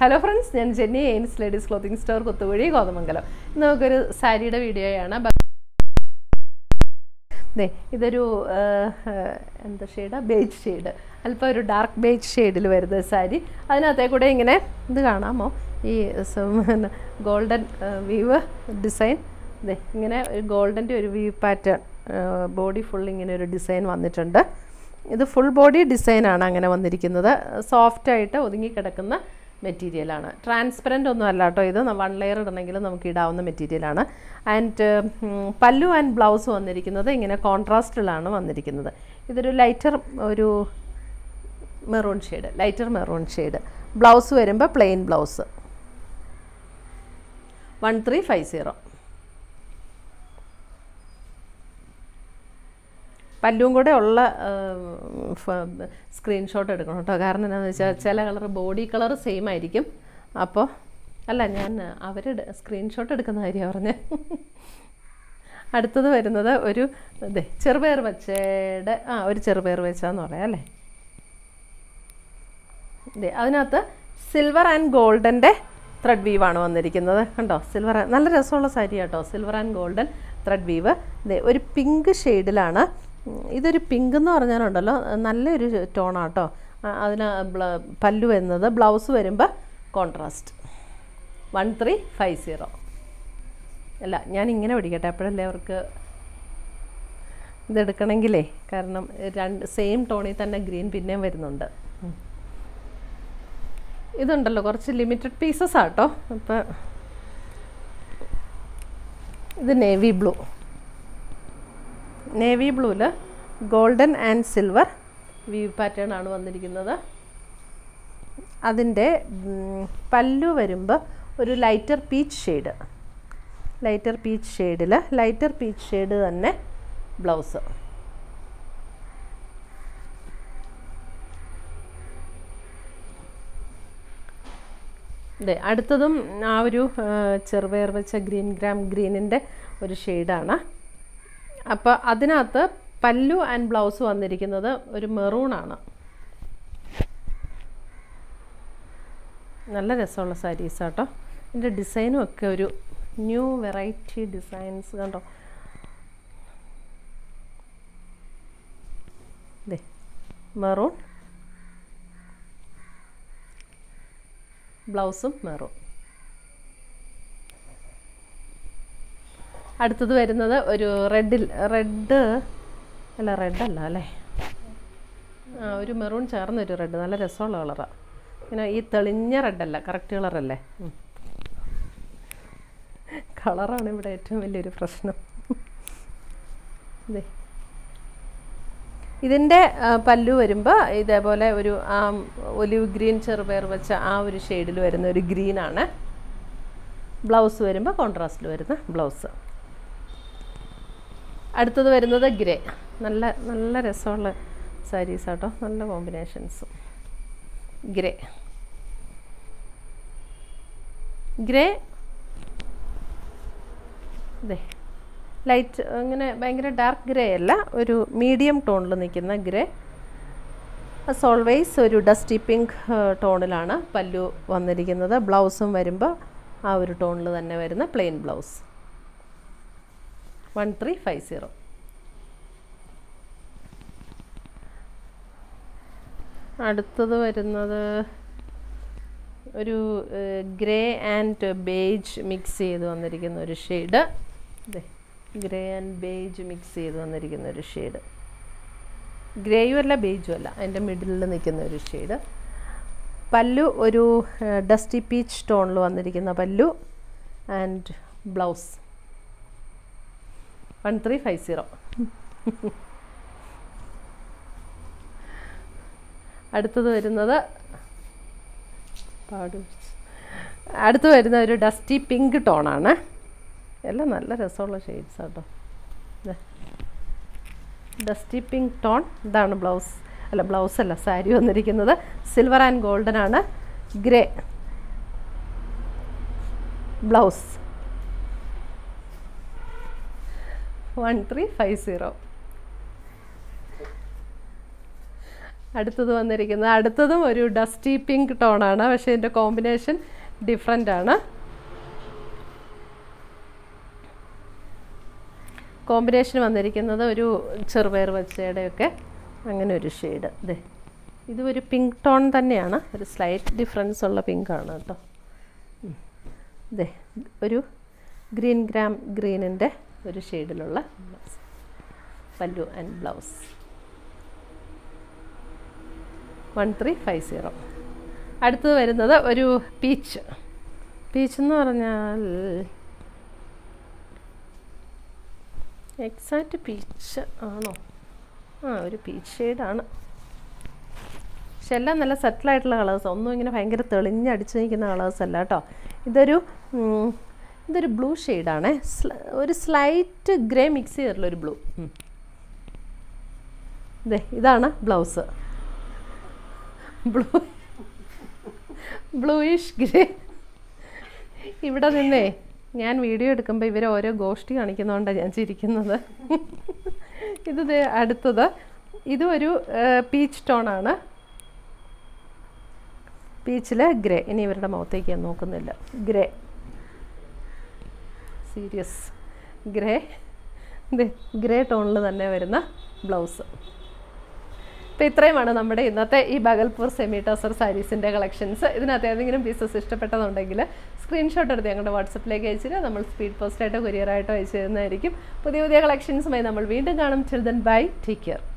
Hello friends, I am Jenny, Ains Ladies Clothing Store, Kothuvadi, Kodamangalam. Now, we will saree video. This is a shade, beige shade. A dark beige shade. This saree. This golden weave design. This golden weave pattern. Body full design. This is full body design. Soft material. Transparent one layer material. And pallu and blouse contrast. This is a lighter maroon shade. Blouse plain blouse. 1350. Pallum kode ulla screenshot edukkanam ട്ടോ കാരണം എന്താന്ന് വെച്ചാൽ ചില colour body colour same ആയിരിക്കും അപ്പോൾ അല്ല ഞാൻ അവരുടെ സ്ക്രീൻഷോട്ട് എടുക്കുന്ന കാര്യം പറഞ്ഞേ അടുത്തത് വരുന്നത് ഒരു ചെറുപയർ വെച്ചയുടെ ഒരു ചെറുപയർ വെച്ചാന്ന് പറയാം അല്ലേ അതിനകത്ത് സിൽവർ ആൻഡ് ഗോൾഡന്റെ ത്രെഡ് വീവ് ആണ് വന്നിരിക്കുന്നത് കണ്ടോ സിൽവർ നല്ല രസമുള്ള സാരി ആട്ടോ silver and golden thread weave ഒരു പിങ്ക് ഷെയ്ഡിലാണ് ഇതൊരു പിങ്ക് എന്ന് പറഞ്ഞാലുണ്ടല്ലോ നല്ലൊരു ടോൺ ആട്ടോ അതിന പല്ലു വരുന്നത് ബ്ലൗസ് വരുമ്പോൾ കോൺട്രാസ്റ്റ് 1350 അല്ല ഞാൻ ഇങ്ങനെ പഠിക്കട്ടെ അപ്പോഴല്ലേ അവർക്ക് ഇത് എടുക്കണമെങ്കിലേ കാരണം രണ്ട് സെയിം ടോണിൽ തന്നെ ഗ്രീൻ പിന്നെയും വരുന്നുണ്ട് ഇതുണ്ടല്ലോ കുറച്ച് ലിമിറ്റഡ് പീസസ് ആട്ടോ അപ്പോൾ ഇത് navy blue Navy blue la golden and silver weave pattern aanu vandirikkunnathu adinte pallu varumba oru lighter peach shade la lighter peach shade thanne blouse അടുത്തതും ആ ഒരു ചെറുപയർ വെച്ച green ന്റെ ഒരു ഷെയ്ഡ് ആണ് അപ്പോൾ അതിനകത്ത് പല്ലു ആൻഡ് ബ്ലൗസ് വന്നിരിക്കുന്നത് ഒരു മെറൂൺ ആണ് നല്ല രസമുള്ള സാരീസ് ആട്ടോ ഇതിന്റെ ഡിസൈനും ഒക്കെ ഒരു ന്യൂ വെറൈറ്റി ഡിസൈൻസ് കണ്ടോ മെറൂൺ ബ്ലൗസും മെറൂൺ അടുത്തത് വരുന്നത് ഒരു റെഡ് അല്ല അല്ലേ ഒരു മെറൂൺ ചേർന്ന ഒരു റെഡ് നല്ല രസമുള്ള കളറാണ് ഇങ്ങനെ ഈ തെളിഞ്ഞ റെഡ് അല്ല കറക്റ്റ് കളറല്ലേ കളറാണ് ഇവിടെ ഏറ്റവും വലിയൊരു പ്രശ്നം ഇതിൻ്റെ പല്ലു വരുമ്പോൾ ഇതേപോലെ ഒരു ഒലിവ് ഗ്രീൻ ചെറുപയർ വെച്ച ആ ഒരു ഷെയ്ഡിൽ വരുന്ന ഒരു ഗ്രീനാണ് ബ്ലൗസ് വരുമ്പോൾ കോൺട്രാസ്റ്റിൽ വരുന്ന ബ്ലൗസ് അടുത്തത് വരുന്നത് ഗ്രേ നല്ല രസമുള്ള സാരീസ് ആട്ടോ നല്ല കോമ്പിനേഷൻസ് ഗ്രേ ലൈറ്റ് അങ്ങനെ ഭയങ്കര ഡാർക്ക് ഗ്രേ അല്ല ഒരു മീഡിയം ടോണിൽ നിൽക്കുന്ന ഗ്രേ ആസ് ഓൾവേസ് ഒരു ഡസ്റ്റി പിങ്ക് ടോണിലാണ് പല്ലു വന്നിരിക്കുന്നത് ബ്ലൗസും വരുമ്പോൾ ആ ഒരു ടോണിൽ തന്നെ വരുന്ന പ്ലെയിൻ ബ്ലൗസ് 1350 അടുത്തത് വരുന്നത് ഒരു ഗ്രേ ആൻഡ് ബേജ് മിക്സ് ചെയ്ത് വന്നിരിക്കുന്ന ഒരു shade grey and beige mix ചെയ്ത് വന്നിരിക്കുന്ന ഒരു ഷെയ്ഡ് ഗ്രേയും അല്ല ബേജും അല്ല അതിൻ്റെ മിഡിലിൽ നിൽക്കുന്ന ഒരു ഷെയ്ഡ് പല്ലു ഒരു ഡസ്റ്റി പീച്ച് ടോണിൽ വന്നിരിക്കുന്ന പല്ലു ആൻഡ് ബ്ലൗസ് 1350 അടുത്തത് വരുന്ന ഒരു ഡസ്റ്റി പിങ്ക് ടോണാണ് എല്ലാം നല്ല രസമുള്ള ഷെയ്ഡ്സ് ആട്ടോ ഡസ്റ്റി പിങ്ക് ടോൺ ഇതാണ് ബ്ലൗസ് അല്ല സാരി വന്നിരിക്കുന്നത് സിൽവർ ആൻഡ് ഗോൾഡൻ ആണ് ഗ്രേ ബ്ലൗസ് 1350 അടുത്തത് വന്നിരിക്കുന്നത് അടുത്തതും ഒരു ഡസ്റ്റി പിങ്ക് ടോണാണ്, പക്ഷേ ഇതിൻ്റെ കോമ്പിനേഷൻ ഡിഫറെൻ്റ് ആണ്. കോമ്പിനേഷൻ വന്നിരിക്കുന്നത് ഒരു ചെറുപയർ പച്ചയുടെയൊക്കെ അങ്ങനെ ഒരു ഷെയ്ഡ്. ഇതേ ഇത് ഒരു പിങ്ക് ടോൺ തന്നെയാണ്, ഒരു സ്ലൈറ്റ് ഡിഫറൻസ് ഉള്ള പിങ്കാണ് കേട്ടോ. ഇതേ ഒരു ഗ്രീനിൻ്റെ ഒരു ഷെയ്ഡിലുള്ള ബ്ലൗസ്, പല്ലു ആൻഡ് ബ്ലൗസ് 1350. അടുത്തത് വരുന്നത് ഒരു പീച്ച് എന്ന് പറഞ്ഞാൽ എക്സാക്റ്റ് പീച്ച് ആണോ? ഒരു പീച്ച് ഷെയ്ഡാണ്, പക്ഷെ എല്ലാം നല്ല സെറ്റിലായിട്ടുള്ള കളേഴ്സ്, ഒന്നും ഇങ്ങനെ ഭയങ്കര തെളിഞ്ഞടിച്ച് നിൽക്കുന്ന കളേഴ്സ് അല്ല കേട്ടോ. ഇതൊരു ബ്ലൂ ഷെയ്ഡാണേ, ഒരു സ്ലൈറ്റ് ഗ്രേ മിക്സ് ചെയ്തിട്ടുള്ളൊരു ബ്ലൂ. ഇതാണ് ബ്ലൗസ്, ബ്ലൂയിഷ് ഗ്രേ. ഇവിടെ നിന്നേ ഞാൻ വീഡിയോ എടുക്കുമ്പോൾ ഇവർ ഓരോ ഗോഷ്ടി കാണിക്കുന്നതുകൊണ്ടാണ് ഞാൻ ചിരിക്കുന്നത്. ഇത് അടുത്തത് ഇതും ഒരു പീച്ച് ടോണാണ്, പീച്ചിൽ ഗ്രേ. ഇനി ഇവരുടെ മുഖത്തേക്ക് ഞാൻ നോക്കുന്നില്ല, ഗ്രേ, സീരിയസ് ഗ്രേ ടോണിൽ തന്നെ വരുന്ന ബ്ലൗസ്. അപ്പോൾ ഇത്രയുമാണ് നമ്മുടെ ഇന്നത്തെ ഈ ബഗൽപൂർ സെമി ടസർ സാരീസിൻ്റെ കളക്ഷൻസ്. ഇതിനകത്ത് ഏതെങ്കിലും പീസസ് ഇഷ്ടപ്പെട്ടതുണ്ടെങ്കിൽ സ്ക്രീൻഷോട്ട് എടുത്ത് ഞങ്ങളുടെ വാട്സപ്പിലേക്ക് അയച്ചിട്ട് നമ്മൾ സ്പീഡ് പോസ്റ്റായിട്ടോ കൊറിയറായിട്ടോ അയച്ചു തരുന്നതായിരിക്കും. പുതിയ കളക്ഷൻസുമായി നമ്മൾ വീണ്ടും കാണും. Till then bye, take care.